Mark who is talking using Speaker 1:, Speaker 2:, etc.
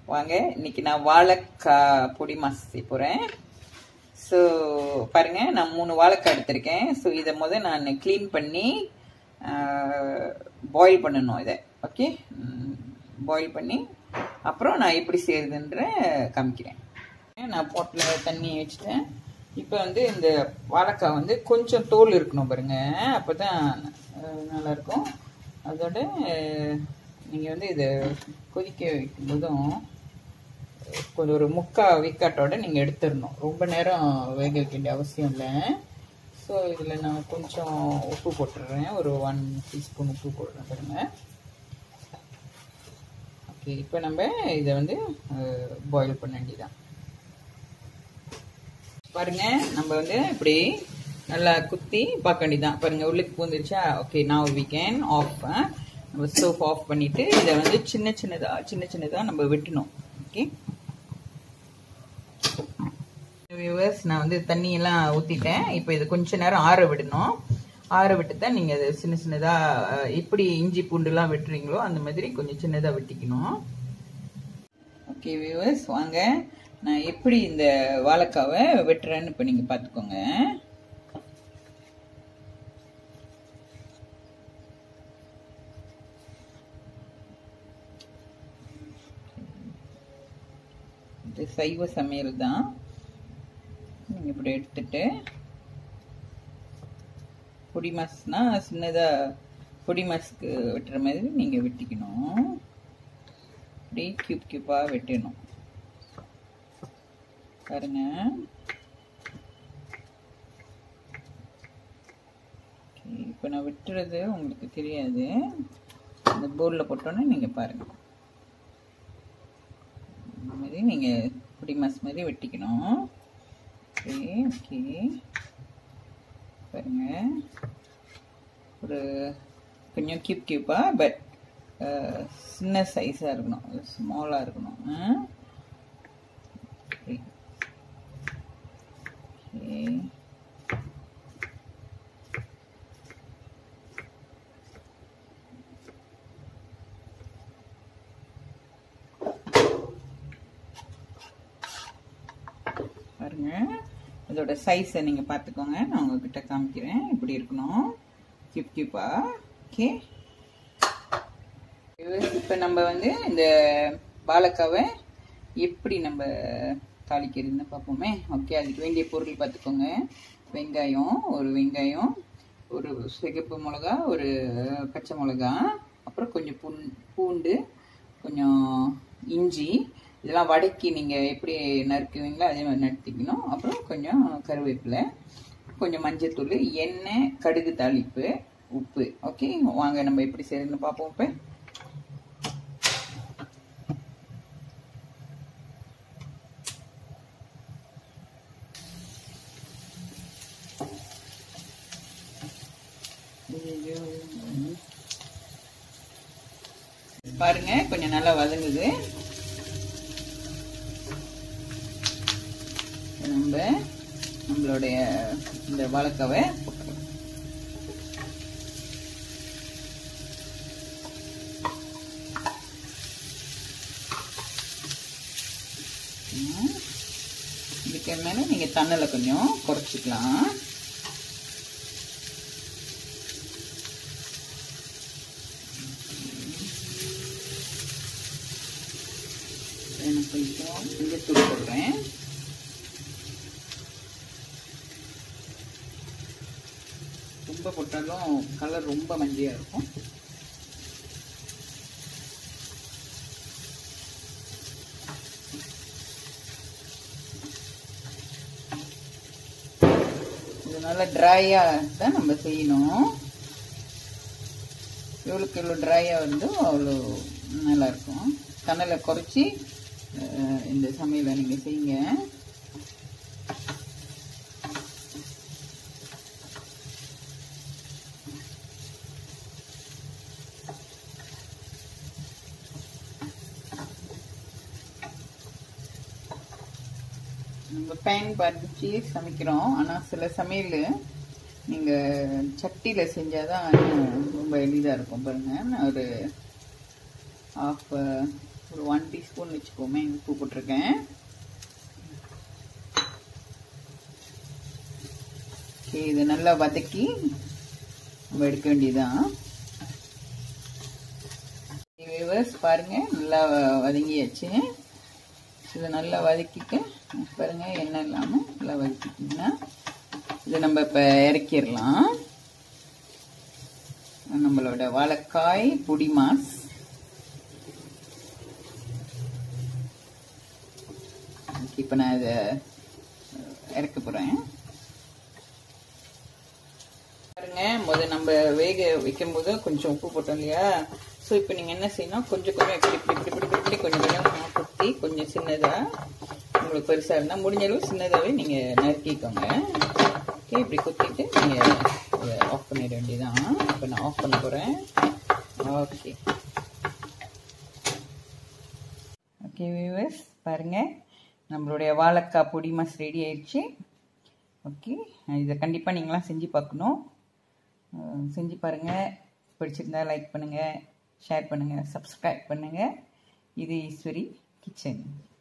Speaker 1: வாங்க இன்னைக்கு நான் வாழைக்காய் பொடி மாஸ் செய்ய போகிறேன். ஸோ பாருங்க, நான் 3 வாழைக்காய் எடுத்திருக்கேன். ஸோ இதை நான் க்ளீன் பண்ணி பாயில் பண்ணணும். இதை ஓகே பாயில் பண்ணி அப்புறம் நான் எப்படி செய்யறதுன்ற காமிக்கிறேன். நான் போட்டில் தண்ணி வச்சுட்டேன். இப்போ இந்த வாழைக்காய் கொஞ்சம் தோல் இருக்கணும் பாருங்க, அப்போ தான் நல்லாயிருக்கும். அதோட நீங்கள் இதை கொதிக்க வைக்கும்போதும் கொஞ்சம் ஒரு 3/4 விக்காட்டோட நீங்கள் எடுத்துடணும். ரொம்ப நேரம் வேக வைக்க வேண்டிய அவசியம் இல்லை. ஸோ இதில் நான் கொஞ்சம் உப்பு போட்டுடுறேன். ஒரு 1 டீஸ்பூன் உப்பு போடுறேன் பாருங்க. ஓகே, இப்போ நம்ம இதை பாயில் பண்ண வேண்டியதான். பாருங்க, நம்ம இப்படி நல்லா குத்தி பார்க்க வேண்டியதான். பாருங்க, உள்ளுக்கு பூந்துருச்சா? Okay, now we can off. நம்ம ஸ்டவ் ஆஃப் பண்ணிட்டு இதை சின்ன சின்னதா நம்ம வெட்டணும். ஓகே வியூவர்ஸ், நான் தண்ணியெல்லாம் ஊற்றிட்டேன். இப்போ இது கொஞ்ச நேரம் ஆற விடணும். ஆற விட்டு தான் நீங்கள் அதை சின்னதாக எப்படி இஞ்சி பூண்டுலாம் வெட்டுறீங்களோ அந்த மாதிரி கொஞ்சம் சின்னதாக வெட்டிக்கணும். ஓகே வியூவர்ஸ், வாங்க நான் எப்படி இந்த வாழைக்காவை வெட்டுறேன்னு இப்போ நீங்கள் பார்த்துக்கோங்க. இது சைவ சமையல் தான். நீங்கள் இப்படி எடுத்துட்டு பொடி மாஸ்னா சின்னதாக பொடி மாஸ்க்கு வெட்டுற மாதிரி நீங்கள் வெட்டிக்கணும். அப்படி கியூப்பாக வெட்டணும் பாருங்க. இப்போ நான் வெட்டுறது உங்களுக்கு தெரியாது. இந்த போர்டில் போட்டோன்னே நீங்கள் பாருங்கள். இந்த மாதிரி நீங்கள் பொடி மாஸ் மாதிரி வெட்டிக்கணும். ஓகே பாருங்க, ஒரு கொஞ்சம் கியூப்பாக பட் சின்ன சைஸாக இருக்கணும், ஸ்மாலாக இருக்கணும். ஓகே பாருங்க, இதோட சைஸை நீங்கள் பார்த்துக்கோங்க. நான் உங்ககிட்ட காமிக்கிறேன். இப்படி இருக்கணும், கியூப்பா. ஓகே, இப்போ நம்ம இந்த வாழைக்காவை எப்படி நம்ம தாளிக்கிறதுன்னு பார்ப்போமே. ஓகே, அதுக்கு வேண்டிய பொருள் பார்த்துக்கோங்க. வெங்காயம், ஒரு வெங்காயம், ஒரு சிகப்பு மிளகா, ஒரு பச்சை மிளகா, அப்புறம் கொஞ்சம் பூண்டு, கொஞ்சம் இஞ்சி, இதெல்லாம் வதக்கி நீங்கள் எப்படி நறுக்குவீங்களோ அதே மாதிரி நறுத்திக்கணும். அப்புறம் கொஞ்சம் கருவேப்பிலை, கொஞ்சம் மஞ்சத்தூள், எண்ணெய், கடுகு தாளிப்பு, உப்பு. ஓகே, வாங்க நம்ம எப்படி செய்யறதுன்னு பார்ப்போம். இப்போ பாருங்க, கொஞ்சம் நல்லா வதங்குது. நம்மளுடைய இந்த வாழைக்காவை போட்டுக்கலாம். இதுக்கு மேலே நீங்கள் தண்ணியில் கொஞ்சம் குறைச்சிக்கலாம். கொஞ்சம் இங்கே தூள் போடுறேன். ரொம்ப போட்டாலும் கலர் ரொம்ப மஞ்சள் இருக்கும். இது நல்லா ட்ரையாக தான் நம்ம செய்யணும். எவ்வளோக்கு எவ்வளோ ட்ரையாக அவ்வளோ நல்லாயிருக்கும். கனலை குறைச்சி இந்த சமையலை நீங்கள் செய்யுங்க. நம்ம பேன் பதிச்சு சமைக்கிறோம். ஆனால் சில சமையல் நீங்கள் சட்டியில் செஞ்சால் தான் ரொம்ப எளிதாக இருக்கும். பாருங்கள், நான் ஒரு ஒரு 1 டீஸ்பூன் வச்சுக்கோமே உப்பு போட்டிருக்கேன். ஓகே, இது நல்லா வதக்கி நம்ம எடுக்க வேண்டியதுதான். வியூவர்ஸ் பாருங்க, நல்லா வதங்கியாச்சு. இதை நல்லா வதக்கிட்டு பாருங்க, எண்ணெய் இல்லாமல் நல்லா வதக்கிட்டிங்கன்னா இதை நம்ம இப்போ இறக்கிடலாம். நம்மளோட வாழைக்காய் பொடி மாஸ். இப்போ நான் இதை இறக்க போகிறேன். பாருங்க, முதல்ல நம்ம வேக வைக்கும் போது கொஞ்சம் உப்பு போட்டோம் இல்லையா? ஸோ இப்போ நீங்கள் என்ன செய்யணும், கொஞ்சம் இப்படி கொஞ்சம் குத்தி கொஞ்சம் சின்னதாக, உங்களுக்கு பெருசாக இருந்தால் முடிஞ்ச அளவு சின்னதாகவே நீங்கள் நறுக்கிக்கோங்க. ஓகே, இப்படி குத்திட்டு நீங்கள் ஆஃப் பண்ணிட வேண்டியதான். இப்போ நான் ஆஃப் பண்ண போகிறேன். ஓகே ஓகே வியூவர்ஸ் பாருங்கள், நம்மளுடைய வாழைக்காய் பொடி மாஸ் ரெடி ஆயிடுச்சு. ஓகே, இதை கண்டிப்பாக நீங்களாம் செஞ்சு பார்க்கணும். செஞ்சு பாருங்கள். பிடிச்சிருந்தா லைக் பண்ணுங்கள், ஷேர் பண்ணுங்கள், சப்ஸ்கிரைப் பண்ணுங்கள். இது ஈஸ்வரி கிச்சன்.